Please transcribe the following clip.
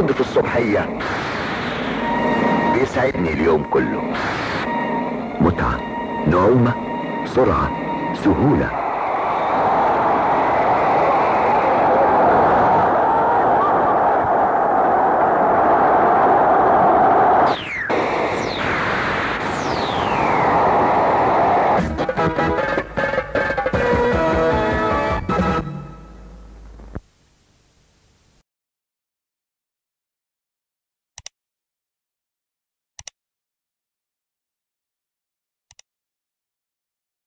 الكورد في الصبحية بيسعدني اليوم كله. متعة، نعومة، سرعة، سهولة،